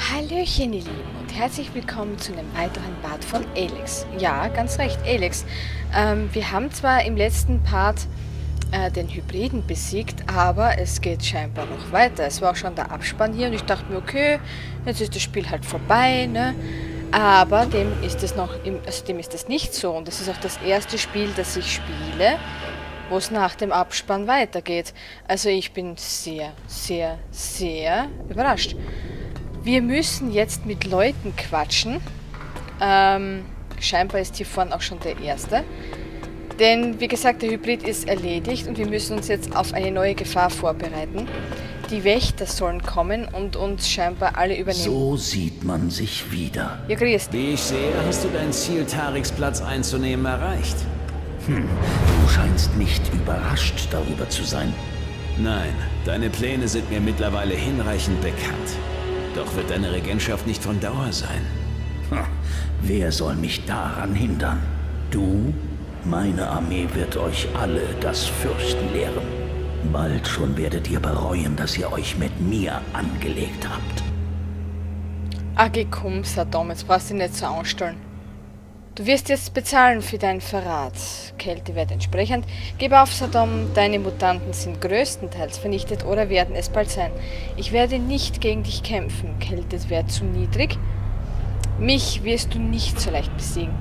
Hallöchen, ihr Lieben, und herzlich willkommen zu einem weiteren Part von Alex. Ja, ganz recht, Alex. Wir haben zwar im letzten Part den Hybriden besiegt, aber es geht scheinbar noch weiter. Es war auch schon der Abspann hier und ich dachte mir, okay, jetzt ist das Spiel halt vorbei, ne? Aber dem ist es nicht so, und das ist auch das erste Spiel, das ich spiele, wo es nach dem Abspann weitergeht. Also ich bin sehr, sehr, sehr überrascht. Wir müssen jetzt mit Leuten quatschen. Scheinbar ist hier vorne auch schon der erste. Denn, wie gesagt, der Hybrid ist erledigt und wir müssen uns jetzt auf eine neue Gefahr vorbereiten. Die Wächter sollen kommen und uns scheinbar alle übernehmen. So sieht man sich wieder. Ja, grüß dich. Wie ich sehe, hast du dein Ziel, Tariks Platz einzunehmen, erreicht. Du scheinst nicht überrascht darüber zu sein. Nein, deine Pläne sind mir mittlerweile hinreichend bekannt. Doch wird deine Regentschaft nicht von Dauer sein. Wer soll mich daran hindern? Du? Meine Armee wird euch alle das Fürchten lehren. Bald schon werdet ihr bereuen, dass ihr euch mit mir angelegt habt. Agi, komm, Saddam, jetzt brauchst du dich nicht so anstellen. Du wirst jetzt bezahlen für deinen Verrat. Kälte wird entsprechend. Gib auf, Saddam, deine Mutanten sind größtenteils vernichtet oder werden es bald sein. Ich werde nicht gegen dich kämpfen. Kälte wird zu niedrig. Mich wirst du nicht so leicht besiegen.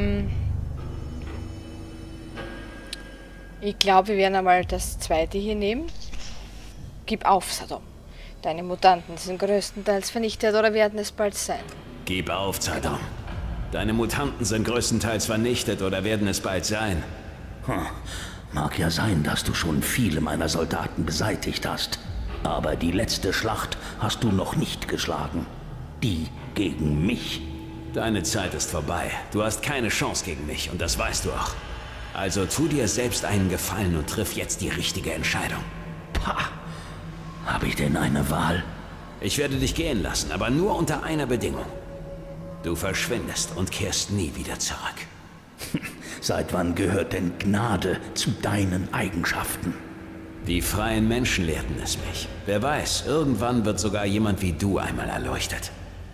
Ich glaube, wir werden einmal das zweite hier nehmen. Gib auf, Saddam. Deine Mutanten sind größtenteils vernichtet oder werden es bald sein. Gib auf, Saddam. Deine Mutanten sind größtenteils vernichtet oder werden es bald sein. Mag ja sein, dass du schon viele meiner Soldaten beseitigt hast. Aber die letzte Schlacht hast du noch nicht geschlagen. Die gegen mich. Deine Zeit ist vorbei. Du hast keine Chance gegen mich und das weißt du auch. Also tu dir selbst einen Gefallen und triff jetzt die richtige Entscheidung. Habe ich denn eine Wahl? Ich werde dich gehen lassen, aber nur unter einer Bedingung. Du verschwindest und kehrst nie wieder zurück. Seit wann gehört denn Gnade zu deinen Eigenschaften? Die freien Menschen lehrten es mich. Wer weiß, irgendwann wird sogar jemand wie du einmal erleuchtet.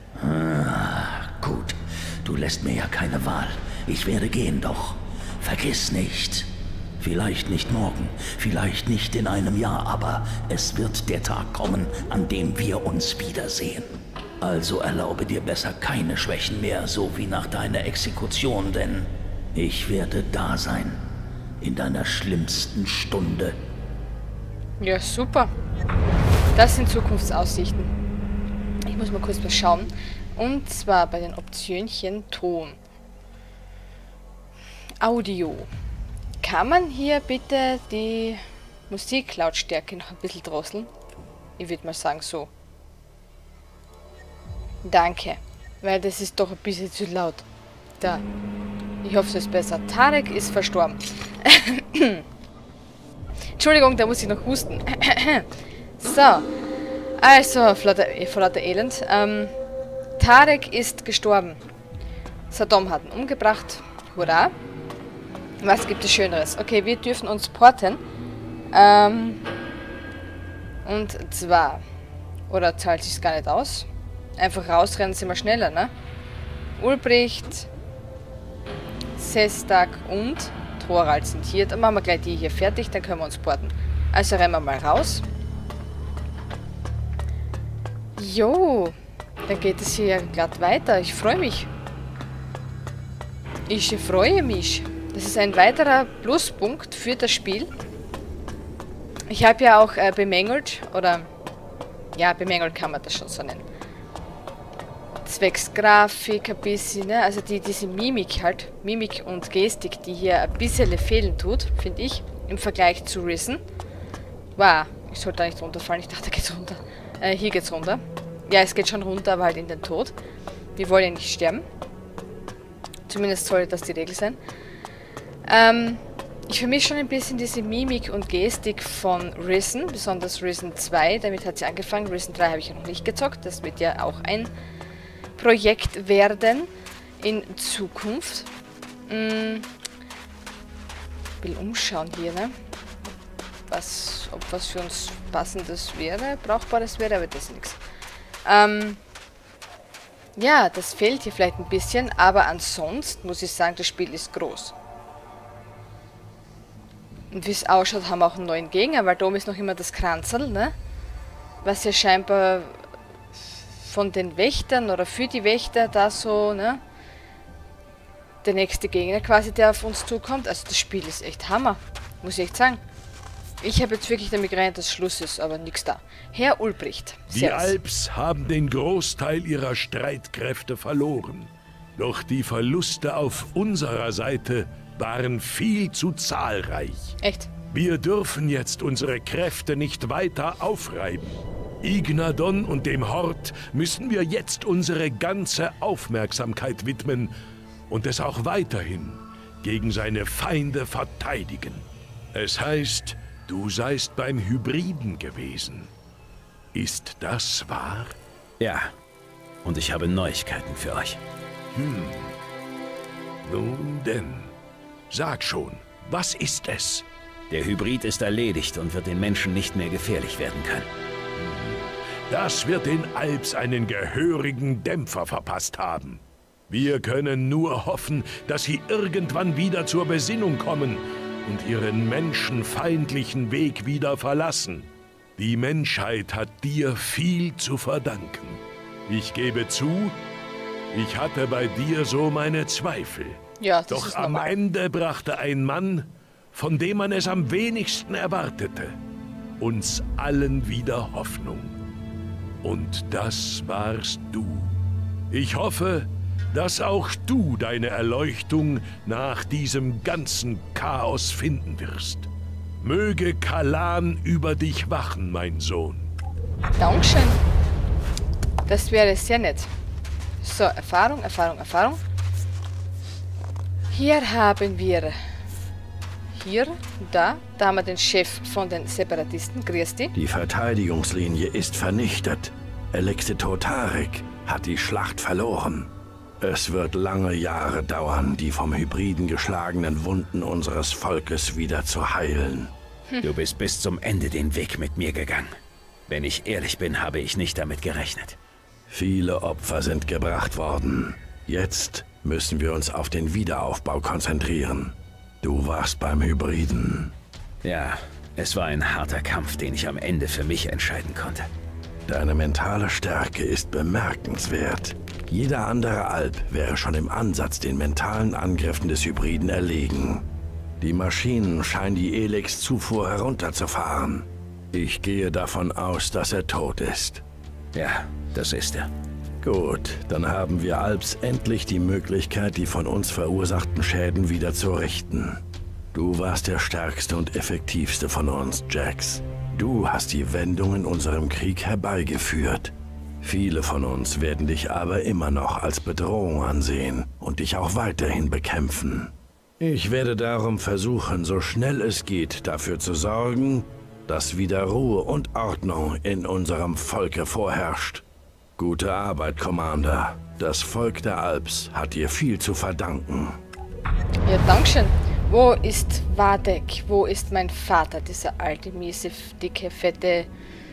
Gut, du lässt mir ja keine Wahl. Ich werde gehen, doch vergiss nicht. Vielleicht nicht morgen, vielleicht nicht in einem Jahr, aber es wird der Tag kommen, an dem wir uns wiedersehen. Also erlaube dir besser keine Schwächen mehr, so wie nach deiner Exekution, denn ich werde da sein, in deiner schlimmsten Stunde. Ja, super. Das sind Zukunftsaussichten. Ich muss mal kurz was schauen. Und zwar bei den Optionchen Ton. Audio. Kann man hier bitte die Musiklautstärke noch ein bisschen drosseln? Ich würde mal sagen so. Danke, weil das ist doch ein bisschen zu laut. Da. Ich hoffe, es ist besser. Tarek ist verstorben. Entschuldigung, da muss ich noch husten. So. Also, vor lauter Elend. Tarek ist gestorben. Saddam hat ihn umgebracht. Hurra. Was gibt es Schöneres? Okay, wir dürfen uns porten. Und zwar. Oder zahlt sich's gar nicht aus? Einfach rausrennen sind wir schneller, ne? Ulbricht, Sestak und Thorald sind hier. Dann machen wir gleich die hier fertig, dann können wir uns porten. Also rennen wir mal raus. Jo, dann geht es hier ja glatt weiter. Ich freue mich. Ich freue mich. Das ist ein weiterer Pluspunkt für das Spiel. Ich habe ja auch bemängelt, oder ja, bemängelt kann man das schon so nennen. Zwecks Grafik ein bisschen, ne? Also diese Mimik halt, Mimik und Gestik, die hier ein bisschen fehlen tut, finde ich, im Vergleich zu Risen. Wow, ich sollte da nicht runterfallen, ich dachte, da geht's runter. Hier geht's runter. Ja, es geht schon runter, aber halt in den Tod. Wir wollen ja nicht sterben. Zumindest sollte das die Regel sein. Ich vermisse schon ein bisschen diese Mimik und Gestik von Risen, besonders Risen 2, damit hat sie angefangen. Risen 3 habe ich ja noch nicht gezockt, das wird ja auch ein Projekt werden in Zukunft. Will umschauen hier, ne? Ob was für uns passendes wäre, brauchbares wäre, aber das ist nichts. Ja, das fehlt hier vielleicht ein bisschen, aber ansonsten muss ich sagen, das Spiel ist groß. Und wie es ausschaut, haben wir auch einen neuen Gegner, weil da oben ist noch immer das Kranzl, ne? Was ja scheinbar von den Wächtern oder für die Wächter da so, ne? Der nächste Gegner quasi, der auf uns zukommt. Also das Spiel ist echt Hammer, muss ich echt sagen. Ich habe jetzt wirklich damit gerechnet, dass Schluss ist, aber nichts da. Herr Ulbricht. Die Alps haben den Großteil ihrer Streitkräfte verloren. Doch die Verluste auf unserer Seite waren viel zu zahlreich. Echt? Wir dürfen jetzt unsere Kräfte nicht weiter aufreiben. Ignadon und dem Hort müssen wir jetzt unsere ganze Aufmerksamkeit widmen und es auch weiterhin gegen seine Feinde verteidigen. Es heißt, du seist beim Hybriden gewesen. Ist das wahr? Ja, und ich habe Neuigkeiten für euch. Nun denn, sag schon, was ist es? Der Hybrid ist erledigt und wird den Menschen nicht mehr gefährlich werden können. Das wird den Alps einen gehörigen Dämpfer verpasst haben. Wir können nur hoffen, dass sie irgendwann wieder zur Besinnung kommen und ihren menschenfeindlichen Weg wieder verlassen. Die Menschheit hat dir viel zu verdanken. Ich gebe zu, ich hatte bei dir so meine Zweifel. Ja, das Doch ist am normal. Ende brachte ein Mann, von dem man es am wenigsten erwartete, uns allen wieder Hoffnung. Und das warst du. Ich hoffe, dass auch du deine Erleuchtung nach diesem ganzen Chaos finden wirst. Möge Kalan über dich wachen, mein Sohn. Dankeschön. Das wäre sehr nett. So, Erfahrung, Erfahrung, Erfahrung. Hier haben wir... Da haben wir den Chef von den Separatisten, Christi. Die Verteidigungslinie ist vernichtet. Elexito Tarek hat die Schlacht verloren. Es wird lange Jahre dauern, die vom Hybriden geschlagenen Wunden unseres Volkes wieder zu heilen. Du bist bis zum Ende den Weg mit mir gegangen. Wenn ich ehrlich bin, habe ich nicht damit gerechnet. Viele Opfer sind gebracht worden. Jetzt müssen wir uns auf den Wiederaufbau konzentrieren. Du warst beim Hybriden. Ja, es war ein harter Kampf, den ich am Ende für mich entscheiden konnte. Deine mentale Stärke ist bemerkenswert. Jeder andere Alp wäre schon im Ansatz den mentalen Angriffen des Hybriden erlegen. Die Maschinen scheinen die Elex-Zufuhr herunterzufahren. Ich gehe davon aus, dass er tot ist. Ja, das ist er. Gut, dann haben wir Alps endlich die Möglichkeit, die von uns verursachten Schäden wieder zu richten. Du warst der stärkste und effektivste von uns, Jax. Du hast die Wendung in unserem Krieg herbeigeführt. Viele von uns werden dich aber immer noch als Bedrohung ansehen und dich auch weiterhin bekämpfen. Ich werde darum versuchen, so schnell es geht, dafür zu sorgen, dass wieder Ruhe und Ordnung in unserem Volke vorherrscht. Gute Arbeit, Commander. Das Volk der Alps hat dir viel zu verdanken. Ja, dankeschön. Wo ist Wadek? Wo ist mein Vater? Dieser alte, miese, dicke, fette...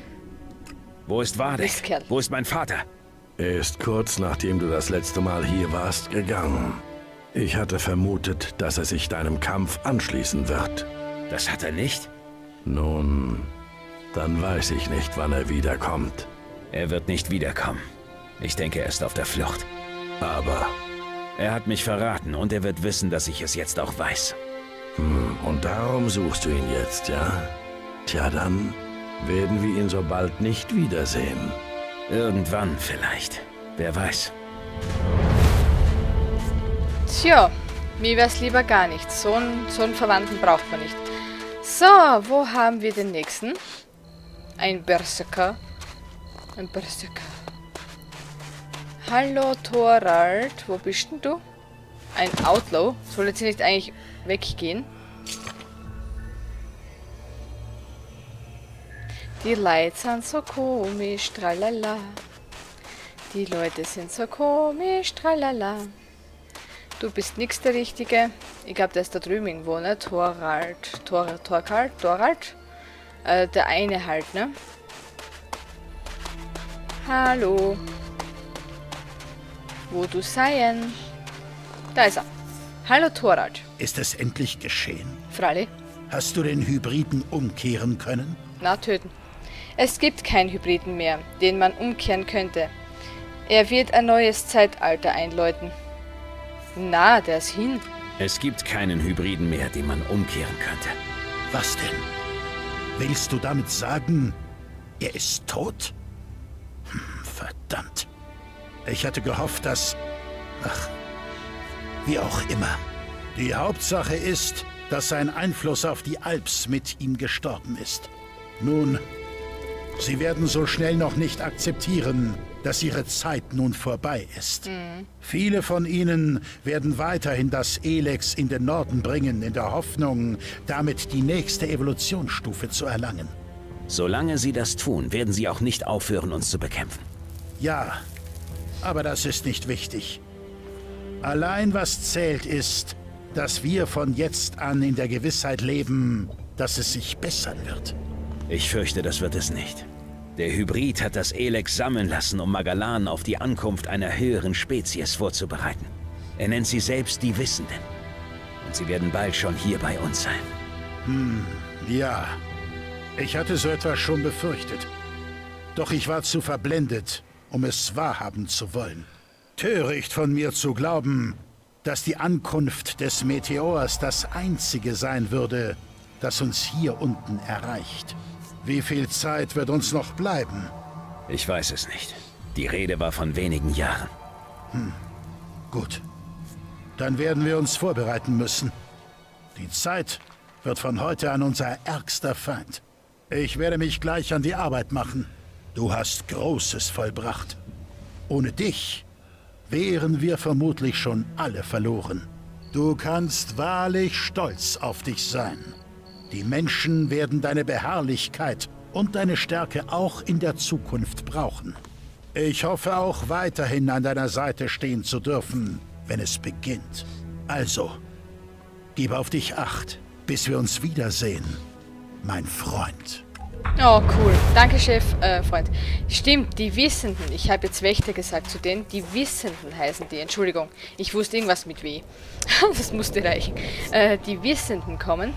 Wo ist Wadek? Mistkerl. Wo ist mein Vater? Er ist kurz nachdem du das letzte Mal hier warst, gegangen. Ich hatte vermutet, dass er sich deinem Kampf anschließen wird. Das hat er nicht? Nun, dann weiß ich nicht, wann er wiederkommt. Er wird nicht wiederkommen. Ich denke, er ist auf der Flucht. Aber... Er hat mich verraten und er wird wissen, dass ich es jetzt auch weiß. Und darum suchst du ihn jetzt, ja? Tja, dann werden wir ihn so bald nicht wiedersehen. Irgendwann vielleicht. Wer weiß. Tja, mir wär's lieber gar nicht. So einen Verwandten braucht man nicht. So, wo haben wir den nächsten? Ein Berserker. Ein Berserker. Hallo Thorald, wo bist denn du? Ein Outlaw. Soll jetzt nicht eigentlich weggehen? Die Leute sind so komisch, tralala. Die Leute sind so komisch, tralala. Du bist nix der Richtige. Ich glaube, der ist da drüben irgendwo, ne? Thorald. Thorald? Der eine halt, ne? Hallo. Wo du seien? Da ist er. Hallo Thorald. Ist es endlich geschehen? Fralli. Hast du den Hybriden umkehren können? Na, töten. Es gibt keinen Hybriden mehr, den man umkehren könnte. Er wird ein neues Zeitalter einläuten. Na, der ist hin. Es gibt keinen Hybriden mehr, den man umkehren könnte. Was denn? Willst du damit sagen, er ist tot? Verdammt. Ich hatte gehofft, dass... Ach, wie auch immer. Die Hauptsache ist, dass sein Einfluss auf die Alps mit ihm gestorben ist. Nun, sie werden so schnell noch nicht akzeptieren, dass ihre Zeit nun vorbei ist. Viele von ihnen werden weiterhin das Elex in den Norden bringen, in der Hoffnung, damit die nächste Evolutionsstufe zu erlangen. Solange sie das tun, werden sie auch nicht aufhören, uns zu bekämpfen. Ja, aber das ist nicht wichtig. Allein was zählt ist, dass wir von jetzt an in der Gewissheit leben, dass es sich bessern wird. Ich fürchte, das wird es nicht. Der Hybrid hat das Elex sammeln lassen, um Magalan auf die Ankunft einer höheren Spezies vorzubereiten. Er nennt sie selbst die Wissenden. Und sie werden bald schon hier bei uns sein. Ja, ich hatte so etwas schon befürchtet. Doch ich war zu verblendet, um es wahrhaben zu wollen. Töricht von mir zu glauben, dass die Ankunft des Meteors das einzige sein würde, das uns hier unten erreicht. Wie viel Zeit wird uns noch bleiben? Ich weiß es nicht. Die Rede war von wenigen Jahren. Gut. Dann werden wir uns vorbereiten müssen. Die Zeit wird von heute an unser ärgster Feind. Ich werde mich gleich an die Arbeit machen. Du hast Großes vollbracht. Ohne dich wären wir vermutlich schon alle verloren. Du kannst wahrlich stolz auf dich sein. Die Menschen werden deine Beharrlichkeit und deine Stärke auch in der Zukunft brauchen. Ich hoffe auch weiterhin an deiner Seite stehen zu dürfen, wenn es beginnt. Also, gib auf dich Acht, bis wir uns wiedersehen, mein Freund. Oh, cool. Danke, Chef, Freund. Stimmt, die Wissenden. Ich habe jetzt Wächter gesagt zu denen. Die Wissenden heißen die. Entschuldigung, ich wusste irgendwas mit W. Das musste reichen. Die Wissenden kommen.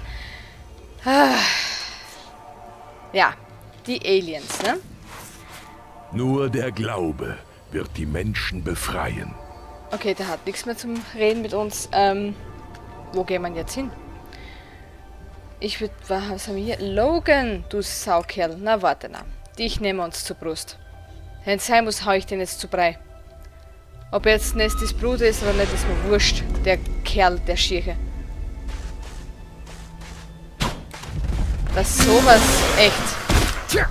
Ja, die Aliens, ne? Nur der Glaube wird die Menschen befreien. Okay, der hat nichts mehr zum Reden mit uns. Wo gehen wir jetzt hin? Ich würde... Was haben wir hier? Logan, du Saukerl. Na, warte, na. Dich nehmen wir uns zur Brust. Wenn es sein muss, hau ich den jetzt zu Brei. Ob er jetzt Nestis Bruder ist oder nicht, ist mir wurscht. Der Kerl, der Schirche. Das ist sowas echt.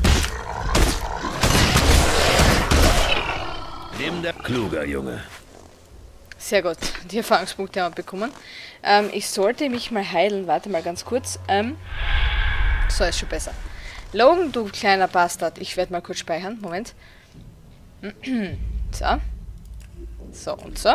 Nimm der kluger Junge. Sehr gut. Die Erfahrungspunkte haben wir bekommen. Ich sollte mich mal heilen. Warte mal ganz kurz. So, ist schon besser. Logan, du kleiner Bastard. Ich werde mal kurz speichern. Moment. So. So und so.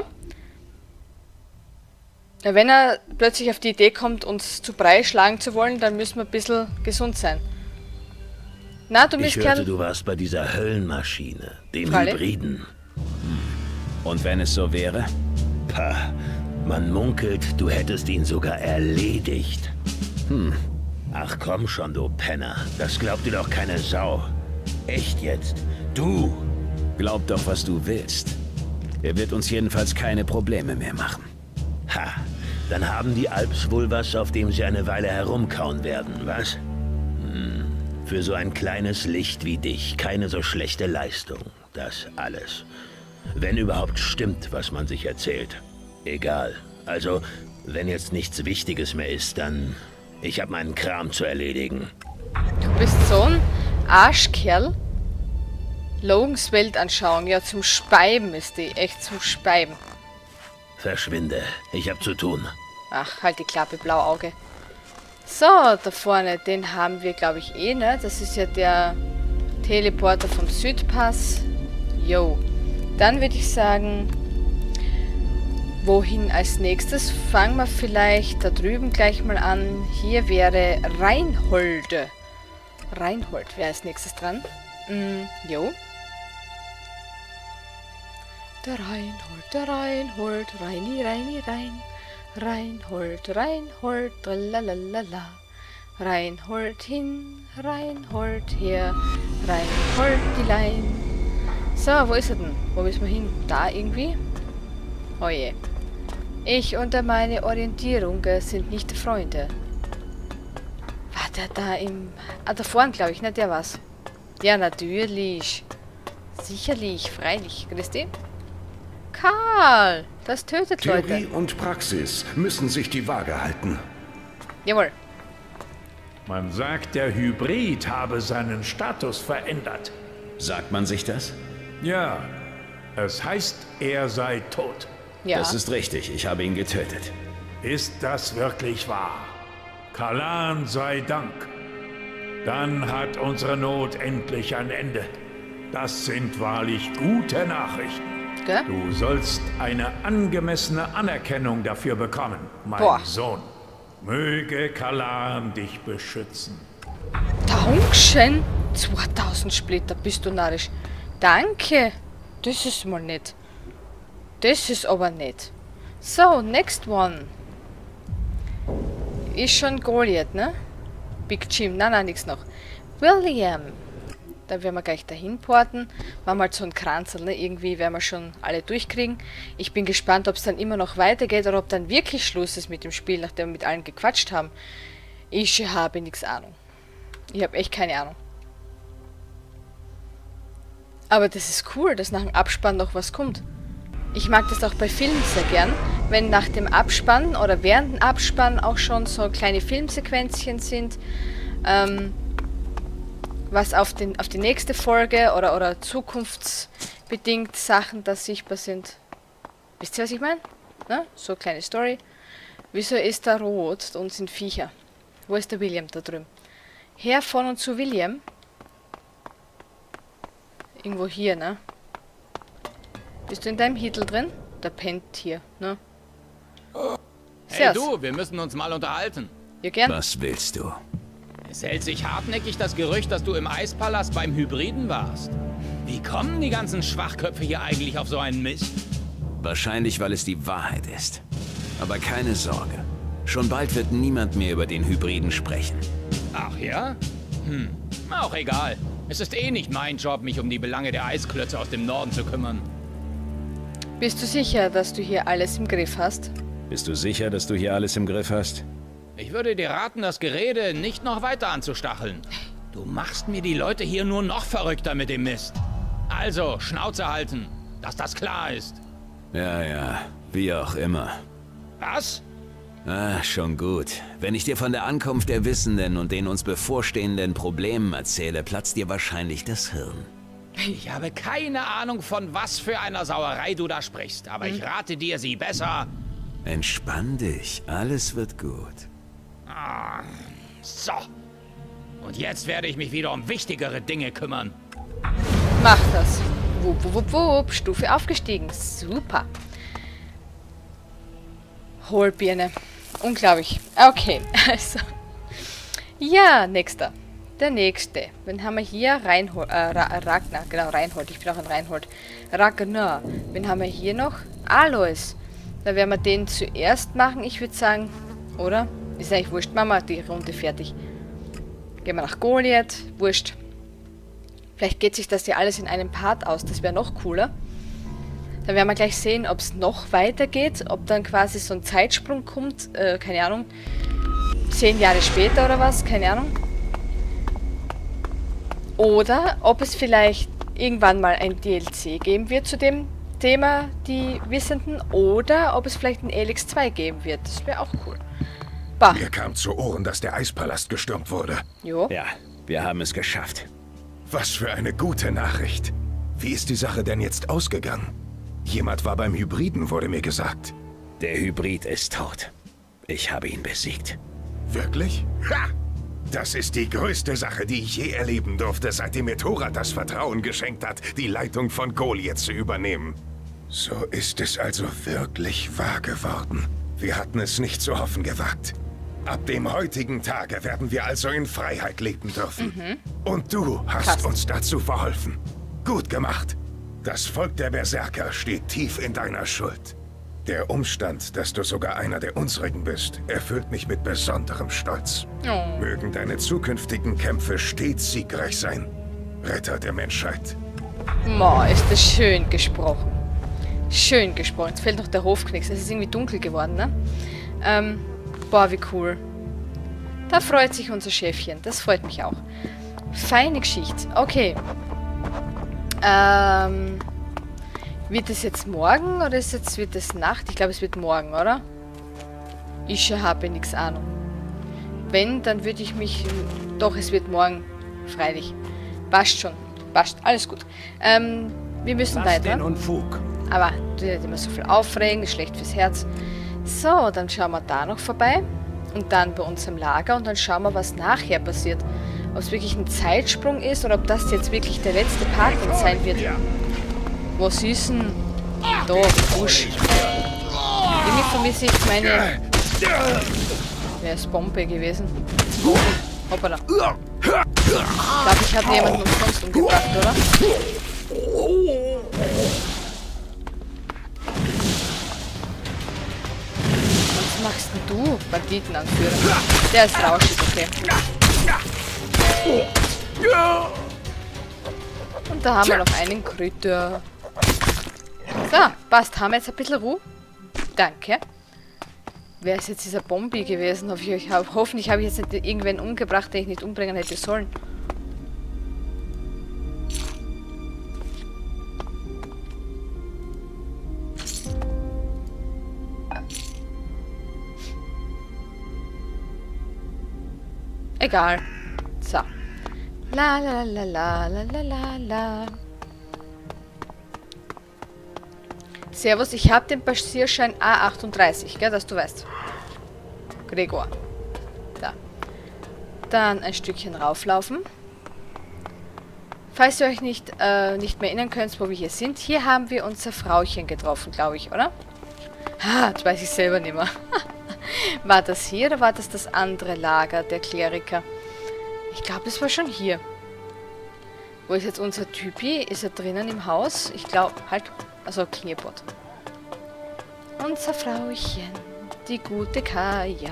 Ja, wenn er plötzlich auf die Idee kommt, uns zu Brei schlagen zu wollen, dann müssen wir ein bisschen gesund sein. Na, du bist Ich hörte, du warst bei dieser Höllenmaschine, dem Fralle? Hybriden. Und wenn es so wäre? Pah, man munkelt, du hättest ihn sogar erledigt. Ach komm schon, du Penner. Das glaubt dir doch keine Sau. Echt jetzt? Du? Glaub doch, was du willst. Er wird uns jedenfalls keine Probleme mehr machen. Ha, dann haben die Alps wohl was, auf dem sie eine Weile herumkauen werden, was? Für so ein kleines Licht wie dich keine so schlechte Leistung. Das alles. Wenn überhaupt stimmt, was man sich erzählt. Egal. Also, wenn jetzt nichts Wichtiges mehr ist, dann... Ich habe meinen Kram zu erledigen. Du bist so ein Arschkerl. Logans Weltanschauung. Ja, zum Speiben ist die. Echt zum Speiben. Verschwinde. Ich habe zu tun. Ach, halt die Klappe, Blauauge. So, da vorne, den haben wir, glaube ich, eh, ne? Das ist ja der Teleporter vom Südpass. Jo. Dann würde ich sagen, wohin als nächstes? Fangen wir vielleicht da drüben gleich mal an. Hier wäre Reinholde. Reinhold wäre als nächstes dran. Jo. Reinhold, Reini, Reini, Rein. Reinhold, Reinhold, tralalala. Reinhold hin, Reinhold her, Reinhold die Lein. So, wo ist er denn? Wo müssen wir hin? Da irgendwie? Oh je. Ich und meine Orientierung sind nicht Freunde. War der da im... Ah, da vorne, glaube ich, ne? Der war's. Ja, natürlich. Sicherlich, freilich. Christi? Karl! Das tötet Theorie Leute. und Praxis müssen sich die Waage halten. Jawohl. Man sagt, der Hybrid habe seinen Status verändert. Sagt man sich das? Ja, es heißt, er sei tot. Ja. Das ist richtig, ich habe ihn getötet. Ist das wirklich wahr? Kalan sei Dank. Dann hat unsere Not endlich ein Ende. Das sind wahrlich gute Nachrichten. Gell? Du sollst eine angemessene Anerkennung dafür bekommen, mein Boah. Sohn. Möge Kalan dich beschützen. Dankeschön. 2000 Splitter, bist du narrisch. Danke. Das ist mal nett. Das ist aber nett. So, next one. Ist schon Goliath, ne? Big Jim. Nein, nichts noch. William. Da werden wir gleich dahin porten. Machen wir halt so einen Kranzel, ne? Irgendwie werden wir schon alle durchkriegen. Ich bin gespannt, ob es dann immer noch weitergeht oder ob dann wirklich Schluss ist mit dem Spiel, nachdem wir mit allen gequatscht haben. Ich habe nichts Ahnung. Ich habe echt keine Ahnung. Aber das ist cool, dass nach dem Abspann noch was kommt. Ich mag das auch bei Filmen sehr gern, wenn nach dem Abspann oder während dem Abspann auch schon so kleine Filmsequenzchen sind, was auf die nächste Folge oder zukunftsbedingt Sachen, da sichtbar sind. Wisst ihr, was ich meine? Ne? So eine kleine Story. Wieso ist da rot und sind Viecher? Wo ist der William da drüben? Her von und zu William. Irgendwo hier, ne? Bist du in deinem Hittel drin? Der pennt hier, ne? Hey du, wir müssen uns mal unterhalten. Ja, gern. Was willst du? Es hält sich hartnäckig das Gerücht, dass du im Eispalast beim Hybriden warst. Wie kommen die ganzen Schwachköpfe hier eigentlich auf so einen Mist? Wahrscheinlich, weil es die Wahrheit ist. Aber keine Sorge. Schon bald wird niemand mehr über den Hybriden sprechen. Ach ja? Auch egal. Es ist eh nicht mein Job, mich um die Belange der Eisklötze aus dem Norden zu kümmern. Bist du sicher, dass du hier alles im Griff hast? Bist du sicher, dass du hier alles im Griff hast? Ich würde dir raten, das Gerede nicht noch weiter anzustacheln. Du machst mir die Leute hier nur noch verrückter mit dem Mist. Also, Schnauze halten, dass das klar ist. Ja, wie auch immer. Was? Ah, schon gut. Wenn ich dir von der Ankunft der Wissenden und den uns bevorstehenden Problemen erzähle, platzt dir wahrscheinlich das Hirn. Ich habe keine Ahnung, von was für einer Sauerei du da sprichst, aber ich rate dir, sie besser... Entspann dich, alles wird gut. So. Und jetzt werde ich mich wieder um wichtigere Dinge kümmern. Mach das. Wupp, wupp, wupp. Stufe aufgestiegen. Super. Hohlbirne. Unglaublich. Okay, also. Ja, nächster. Der nächste. Wen haben wir hier? Reinhold. Ragnar. Genau, Reinhold. Ich bin auch ein Reinhold. Ragnar. Wen haben wir hier noch? Alois. Da werden wir den zuerst machen. Ich würde sagen, oder? Ist eigentlich wurscht. Machen wir die Runde fertig. Gehen wir nach Goliath. Wurscht. Vielleicht geht sich das ja alles in einem Part aus. Das wäre noch cooler. Dann werden wir gleich sehen, ob es noch weitergeht. Ob dann quasi so ein Zeitsprung kommt. Keine Ahnung. 10 Jahre später oder was. Keine Ahnung. Oder ob es vielleicht irgendwann mal ein DLC geben wird zu dem Thema, die Wissenden. Oder ob es vielleicht ein Elex 2 geben wird. Das wäre auch cool. Bah. Mir kam zu Ohren, dass der Eispalast gestürmt wurde. Jo. Ja, wir haben es geschafft. Was für eine gute Nachricht. Wie ist die Sache denn jetzt ausgegangen? Jemand war beim Hybriden, wurde mir gesagt. Der Hybrid ist tot. Ich habe ihn besiegt. Wirklich? Ha! Das ist die größte Sache, die ich je erleben durfte, seitdem mir Thora das Vertrauen geschenkt hat, die Leitung von Goliath zu übernehmen. So ist es also wirklich wahr geworden. Wir hatten es nicht zu hoffen gewagt. Ab dem heutigen Tage werden wir also in Freiheit leben dürfen. Und du hast uns dazu verholfen. Gut gemacht. Das Volk der Berserker steht tief in deiner Schuld. Der Umstand, dass du sogar einer der unsrigen bist, erfüllt mich mit besonderem Stolz. Oh. Mögen deine zukünftigen Kämpfe stets siegreich sein. Retter der Menschheit. Mo, ist das schön gesprochen. Schön gesprochen. Jetzt fehlt noch der Hofknicks. Es ist irgendwie dunkel geworden, ne? Boah, wie cool. Da freut sich unser Chefchen. Das freut mich auch. Feine Geschichte. Okay. Wird es jetzt morgen oder wird es Nacht? Ich glaube, es wird morgen, oder? Ich habe nichts Ahnung. Wenn, dann würde ich mich... Doch, es wird morgen. Freilich. Passt schon. Passt. Alles gut. Wir müssen weiter. Den Unfug. Aber du nicht immer so viel aufregen, ist schlecht fürs Herz. So, dann schauen wir da noch vorbei. Und dann bei uns im Lager. Und dann schauen wir, was nachher passiert. Ob es wirklich ein Zeitsprung ist oder ob das jetzt wirklich der letzte Part sein wird. Was ist denn? Da, Busch. Irgendwie vermisse ich meine... Wer ist Bombe gewesen? Hoppala. Ich glaube, ich habe jemanden umsonst umgebracht, oder? Was machst denn du, Banditenanführer? Der ist rauschig, okay. Und da haben wir noch einen Krüter. So, passt. Haben wir jetzt ein bisschen Ruhe? Danke. Wer ist jetzt dieser Bombi gewesen? Hoffentlich habe ich jetzt nicht irgendwen umgebracht, den ich nicht umbringen hätte sollen. Egal. So. La la la la la la la la. Servus, ich habe den Passierschein A38, gell, dass du weißt. Gregor. Da. Dann ein Stückchen rauflaufen. Falls ihr euch nicht mehr erinnern könnt, wo wir hier sind, hier haben wir unser Frauchen getroffen, glaube ich, oder? Ha, das weiß ich selber nicht mehr. War das hier oder war das andere Lager der Kleriker? Ich glaube, das war schon hier. Wo ist jetzt unser Typi? Ist er drinnen im Haus? Ich glaube, halt... Also Knirpot. Unser Frauchen. Die gute Kaya.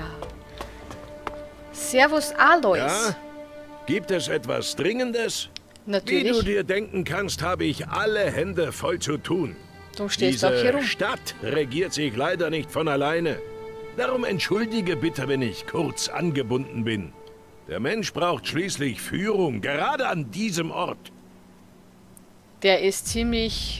Servus, Alois. Ja? Gibt es etwas Dringendes? Natürlich. Wie du dir denken kannst, habe ich alle Hände voll zu tun. Du stehst auch hier rum. Diese Stadt regiert sich leider nicht von alleine. Darum entschuldige bitte, wenn ich kurz angebunden bin. Der Mensch braucht schließlich Führung, gerade an diesem Ort. Der ist ziemlich...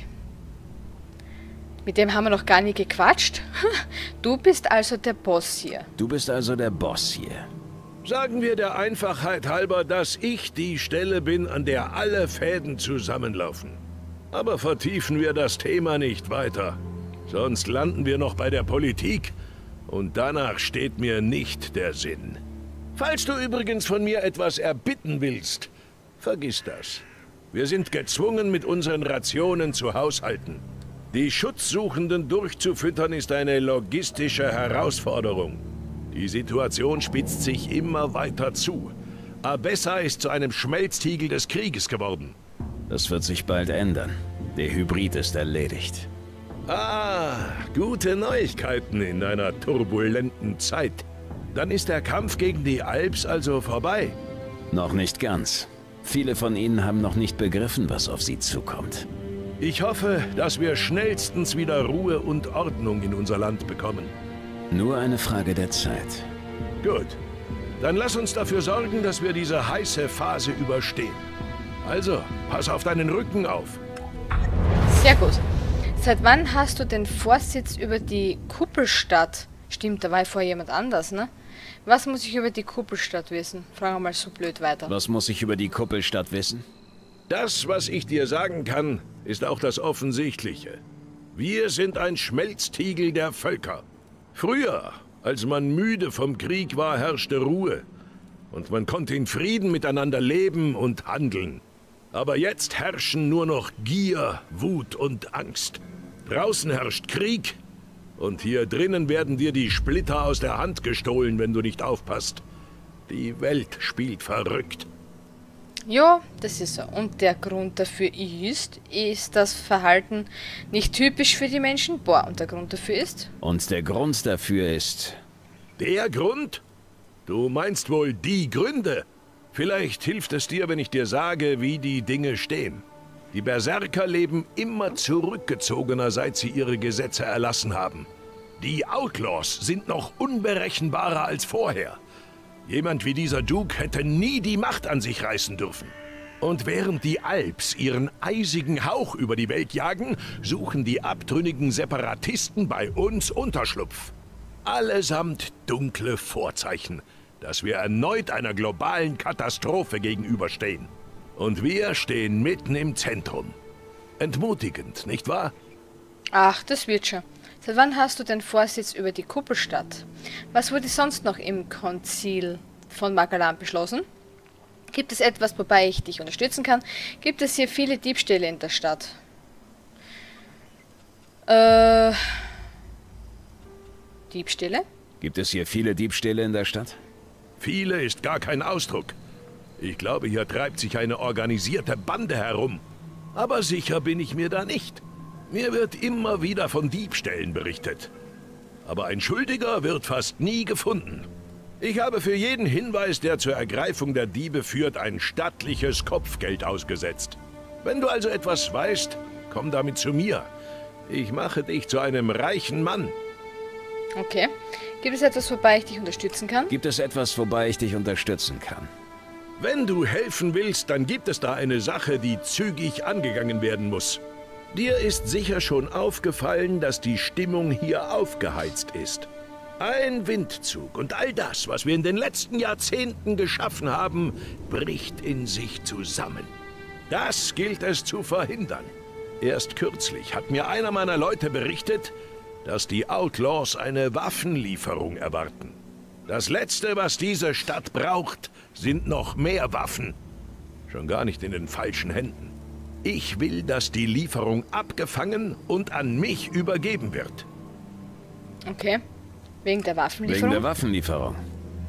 Mit dem haben wir noch gar nie gequatscht. Du bist also der Boss hier. Du bist also der Boss hier. Sagen wir der Einfachheit halber, dass ich die Stelle bin, an der alle Fäden zusammenlaufen. Aber vertiefen wir das Thema nicht weiter. Sonst landen wir noch bei der Politik und danach steht mir nicht der Sinn. Falls du übrigens von mir etwas erbitten willst, vergiss das. Wir sind gezwungen, mit unseren Rationen zu haushalten. Die Schutzsuchenden durchzufüttern ist eine logistische Herausforderung. Die Situation spitzt sich immer weiter zu. Abessa ist zu einem Schmelztiegel des Krieges geworden. Das wird sich bald ändern. Der Hybrid ist erledigt. Ah, gute Neuigkeiten in einer turbulenten Zeit. Dann ist der Kampf gegen die Alps also vorbei. Noch nicht ganz. Viele von ihnen haben noch nicht begriffen, was auf sie zukommt. Ich hoffe, dass wir schnellstens wieder Ruhe und Ordnung in unser Land bekommen. Nur eine Frage der Zeit. Gut. Dann lass uns dafür sorgen, dass wir diese heiße Phase überstehen. Also, pass auf deinen Rücken auf. Sehr gut. Seit wann hast du den Vorsitz über die Kuppelstadt? Stimmt, da war ja vorher jemand anders, ne? Was muss ich über die Kuppelstadt wissen? Fragen wir mal so blöd weiter. Was muss ich über die Kuppelstadt wissen? Das, was ich dir sagen kann, ist auch das Offensichtliche. Wir sind ein Schmelztiegel der Völker. Früher, als man müde vom Krieg war, herrschte Ruhe. Und man konnte in Frieden miteinander leben und handeln. Aber jetzt herrschen nur noch Gier, Wut und Angst. Draußen herrscht Krieg. Und hier drinnen werden dir die Splitter aus der Hand gestohlen, wenn du nicht aufpasst. Die Welt spielt verrückt. Ja, das ist so. Und der Grund dafür ist das Verhalten nicht typisch für die Menschen? Boah, und der Grund dafür ist? Und der Grund dafür ist... Der Grund? Du meinst wohl die Gründe? Vielleicht hilft es dir, wenn ich dir sage, wie die Dinge stehen. Die Berserker leben immer zurückgezogener, seit sie ihre Gesetze erlassen haben. Die Outlaws sind noch unberechenbarer als vorher. Jemand wie dieser Duke hätte nie die Macht an sich reißen dürfen. Und während die Alps ihren eisigen Hauch über die Welt jagen, suchen die abtrünnigen Separatisten bei uns Unterschlupf. Allesamt dunkle Vorzeichen, dass wir erneut einer globalen Katastrophe gegenüberstehen. Und wir stehen mitten im Zentrum. Entmutigend, nicht wahr? Ach, das wird schon. Seit wann hast du den Vorsitz über die Kuppelstadt? Was wurde sonst noch im Konzil von Magalan beschlossen? Gibt es etwas, wobei ich dich unterstützen kann? Gibt es hier viele Diebstähle in der Stadt? Diebstähle? Gibt es hier viele Diebstähle in der Stadt? Viele ist gar kein Ausdruck. Ich glaube, hier treibt sich eine organisierte Bande herum. Aber sicher bin ich mir da nicht. Mir wird immer wieder von Diebstählen berichtet. Aber ein Schuldiger wird fast nie gefunden. Ich habe für jeden Hinweis, der zur Ergreifung der Diebe führt, ein stattliches Kopfgeld ausgesetzt. Wenn du also etwas weißt, komm damit zu mir. Ich mache dich zu einem reichen Mann. Okay. Gibt es etwas, wobei ich dich unterstützen kann? Gibt es etwas, wobei ich dich unterstützen kann? Wenn du helfen willst, dann gibt es da eine Sache, die zügig angegangen werden muss. Dir ist sicher schon aufgefallen, dass die Stimmung hier aufgeheizt ist. Ein Windzug und all das, was wir in den letzten Jahrzehnten geschaffen haben, bricht in sich zusammen. Das gilt es zu verhindern. Erst kürzlich hat mir einer meiner Leute berichtet, dass die Outlaws eine Waffenlieferung erwarten. Das Letzte, was diese Stadt braucht, sind noch mehr Waffen. Schon gar nicht in den falschen Händen. Ich will, dass die Lieferung abgefangen und an mich übergeben wird. Okay. Wegen der Waffenlieferung? Wegen der Waffenlieferung.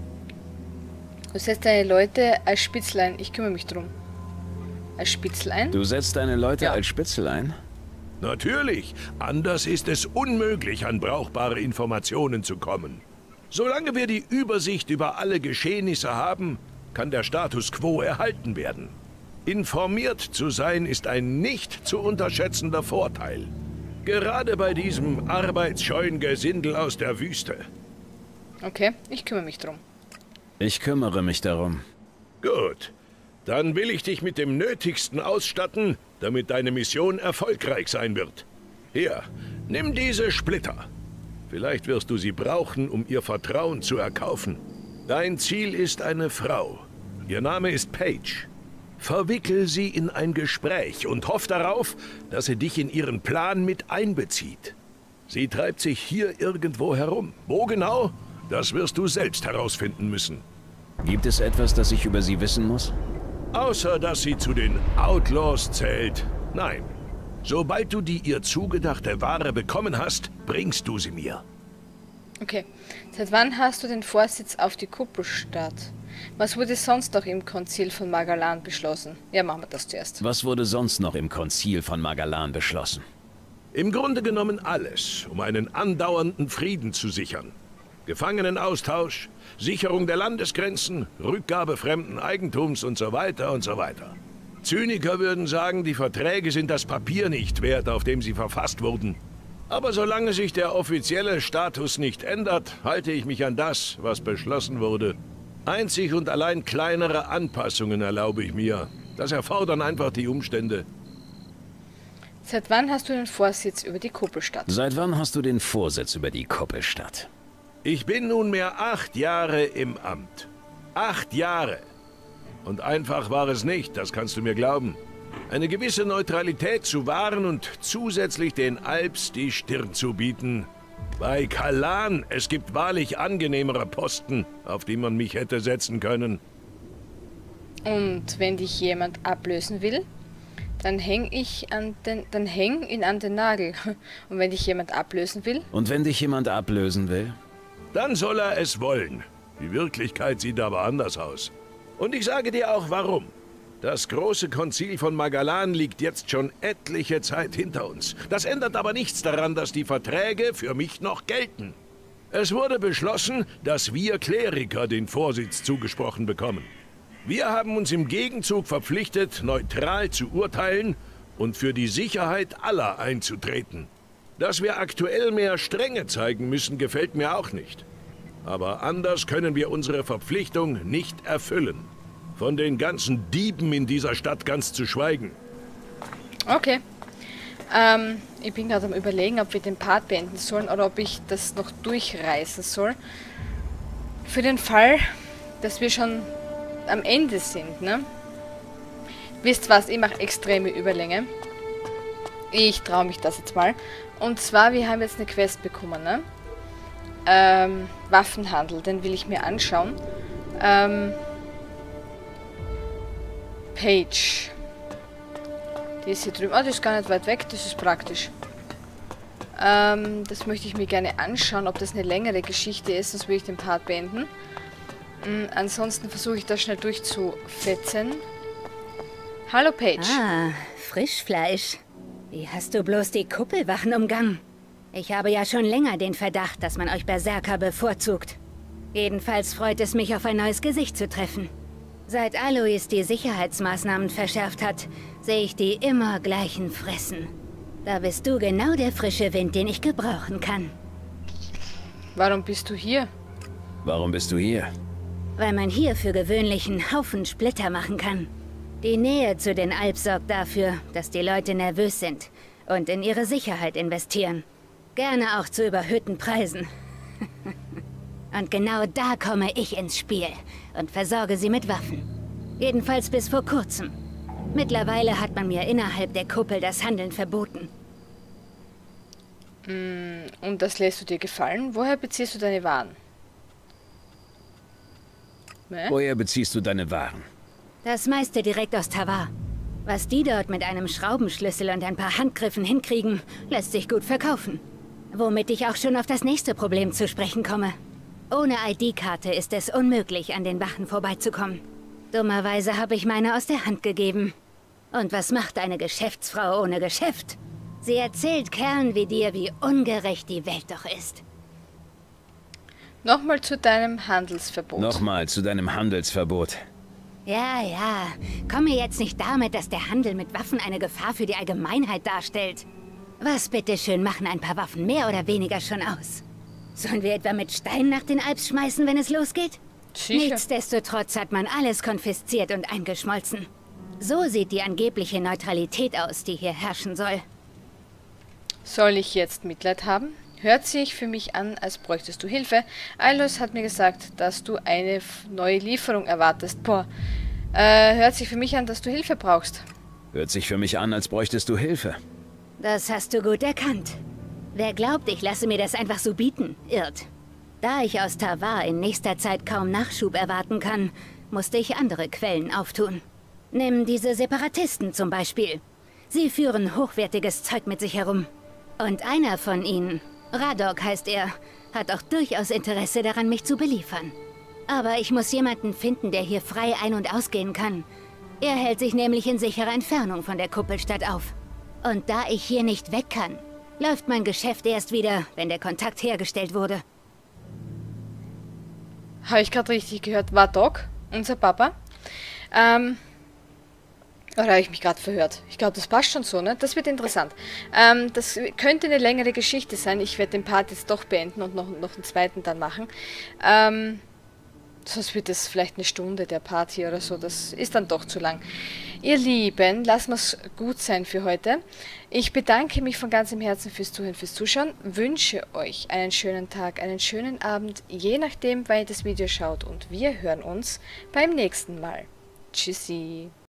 Du setzt deine Leute als Spitzel ein. Ich kümmere mich drum. Als Spitzel ein? Du setzt deine Leute als Spitzel ein? Natürlich. Anders ist es unmöglich, an brauchbare Informationen zu kommen. Solange wir die Übersicht über alle Geschehnisse haben, kann der Status quo erhalten werden. Informiert zu sein ist ein nicht zu unterschätzender Vorteil. Gerade bei diesem arbeitsscheuen Gesindel aus der Wüste. Okay, ich kümmere mich drum. Ich kümmere mich darum. Gut. Dann will ich dich mit dem Nötigsten ausstatten, damit deine Mission erfolgreich sein wird. Hier, nimm diese Splitter. Vielleicht wirst du sie brauchen, um ihr Vertrauen zu erkaufen. Dein Ziel ist eine Frau. Ihr Name ist Paige. Verwickel sie in ein Gespräch und hoff darauf, dass sie dich in ihren Plan mit einbezieht. Sie treibt sich hier irgendwo herum. Wo genau? Das wirst du selbst herausfinden müssen. Gibt es etwas, das ich über sie wissen muss? Außer, dass sie zu den Outlaws zählt. Nein. Sobald du die ihr zugedachte Ware bekommen hast, bringst du sie mir. Okay. Seit wann hast du den Vorsitz auf die Kuppelstadt? Was wurde sonst noch im Konzil von Magalan beschlossen? Ja, machen wir das zuerst. Was wurde sonst noch im Konzil von Magalan beschlossen? Im Grunde genommen alles, um einen andauernden Frieden zu sichern. Gefangenenaustausch, Sicherung der Landesgrenzen, Rückgabe fremden Eigentums und so weiter und so weiter. Zyniker würden sagen, die Verträge sind das Papier nicht wert, auf dem sie verfasst wurden. Aber solange sich der offizielle Status nicht ändert, halte ich mich an das, was beschlossen wurde. Einzig und allein kleinere Anpassungen erlaube ich mir. Das erfordern einfach die Umstände. Seit wann hast du den Vorsitz über die Kuppelstadt? Seit wann hast du den Vorsitz über die Kuppelstadt? Ich bin nunmehr 8 Jahre im Amt. 8 Jahre. Und einfach war es nicht, das kannst du mir glauben. Eine gewisse Neutralität zu wahren und zusätzlich den Alps die Stirn zu bieten. Bei Kalan, es gibt wahrlich angenehmere Posten, auf die man mich hätte setzen können. Und wenn dich jemand ablösen will, dann häng ihn an den Nagel. Und wenn dich jemand ablösen will? Und wenn dich jemand ablösen will? Dann soll er es wollen. Die Wirklichkeit sieht aber anders aus. Und ich sage dir auch warum. Das große Konzil von Magalan liegt jetzt schon etliche Zeit hinter uns. Das ändert aber nichts daran, dass die Verträge für mich noch gelten. Es wurde beschlossen, dass wir Kleriker den Vorsitz zugesprochen bekommen. Wir haben uns im Gegenzug verpflichtet, neutral zu urteilen und für die Sicherheit aller einzutreten. Dass wir aktuell mehr Strenge zeigen müssen, gefällt mir auch nicht. Aber anders können wir unsere Verpflichtung nicht erfüllen. Von den ganzen Dieben in dieser Stadt ganz zu schweigen. Okay. Ich bin gerade am Überlegen, ob wir den Part beenden sollen oder ob ich das noch durchreißen soll. Für den Fall, dass wir schon am Ende sind, ne? Wisst was, ich mache extreme Überlänge. Ich traue mich das jetzt mal. Und zwar, wir haben jetzt eine Quest bekommen, ne? Waffenhandel, den will ich mir anschauen. Page. Die ist hier drüben. Oh, die ist gar nicht weit weg. Das ist praktisch. Das möchte ich mir gerne anschauen, ob das eine längere Geschichte ist. Sonst will ich den Part beenden. Ansonsten versuche ich das schnell durchzufetzen. Hallo, Page. Ah, Frischfleisch. Wie hast du bloß die Kuppelwachen umgangen? Ich habe ja schon länger den Verdacht, dass man euch Berserker bevorzugt. Jedenfalls freut es mich, auf ein neues Gesicht zu treffen. Seit Alois die Sicherheitsmaßnahmen verschärft hat, sehe ich die immer gleichen fressen. Da bist du genau der frische Wind, den ich gebrauchen kann. Warum bist du hier? Warum bist du hier? Weil man hier für gewöhnlich einen Haufen Splitter machen kann. Die Nähe zu den Alps sorgt dafür, dass die Leute nervös sind und in ihre Sicherheit investieren. Gerne auch zu überhöhten Preisen. Und genau da komme ich ins Spiel und versorge sie mit Waffen. Jedenfalls bis vor kurzem. Mittlerweile hat man mir innerhalb der Kuppel das Handeln verboten. Und das lässt du dir gefallen? Woher beziehst du deine Waren? Woher beziehst du deine Waren? Das meiste direkt aus Tavar. Was die dort mit einem Schraubenschlüssel und ein paar Handgriffen hinkriegen, lässt sich gut verkaufen. Womit ich auch schon auf das nächste Problem zu sprechen komme. Ohne ID-Karte ist es unmöglich, an den Wachen vorbeizukommen. Dummerweise habe ich meine aus der Hand gegeben. Und was macht eine Geschäftsfrau ohne Geschäft? Sie erzählt Kerlen wie dir, wie ungerecht die Welt doch ist. Nochmal zu deinem Handelsverbot. Nochmal zu deinem Handelsverbot. Ja, komm mir jetzt nicht damit, dass der Handel mit Waffen eine Gefahr für die Allgemeinheit darstellt. Was bitteschön machen ein paar Waffen mehr oder weniger schon aus? Sollen wir etwa mit Steinen nach den Alps schmeißen, wenn es losgeht? Sicher. Nichtsdestotrotz hat man alles konfisziert und eingeschmolzen. So sieht die angebliche Neutralität aus, die hier herrschen soll. Soll ich jetzt Mitleid haben? Hört sich für mich an, als bräuchtest du Hilfe. Alois hat mir gesagt, dass du eine neue Lieferung erwartest. Boah, hört sich für mich an, dass du Hilfe brauchst. Hört sich für mich an, als bräuchtest du Hilfe. Das hast du gut erkannt. Wer glaubt, ich lasse mir das einfach so bieten, irrt. Da ich aus Tavar in nächster Zeit kaum Nachschub erwarten kann, musste ich andere Quellen auftun. Nimm diese Separatisten zum Beispiel. Sie führen hochwertiges Zeug mit sich herum. Und einer von ihnen, Radok heißt er, hat auch durchaus Interesse daran, mich zu beliefern. Aber ich muss jemanden finden, der hier frei ein- und ausgehen kann. Er hält sich nämlich in sicherer Entfernung von der Kuppelstadt auf. Und da ich hier nicht weg kann, läuft mein Geschäft erst wieder, wenn der Kontakt hergestellt wurde. Habe ich gerade richtig gehört? War Doc, unser Papa? Oder habe ich mich gerade verhört? Ich glaube, das passt schon so, ne? Das wird interessant. Das könnte eine längere Geschichte sein. Ich werde den Part jetzt doch beenden und noch einen zweiten dann machen. Sonst wird es vielleicht eine Stunde, der Part hier oder so. Das ist dann doch zu lang. Ihr Lieben, lassen wir es gut sein für heute. Ich bedanke mich von ganzem Herzen fürs Zuhören, fürs Zuschauen. Wünsche euch einen schönen Tag, einen schönen Abend, je nachdem, wann ihr das Video schaut. Und wir hören uns beim nächsten Mal. Tschüssi.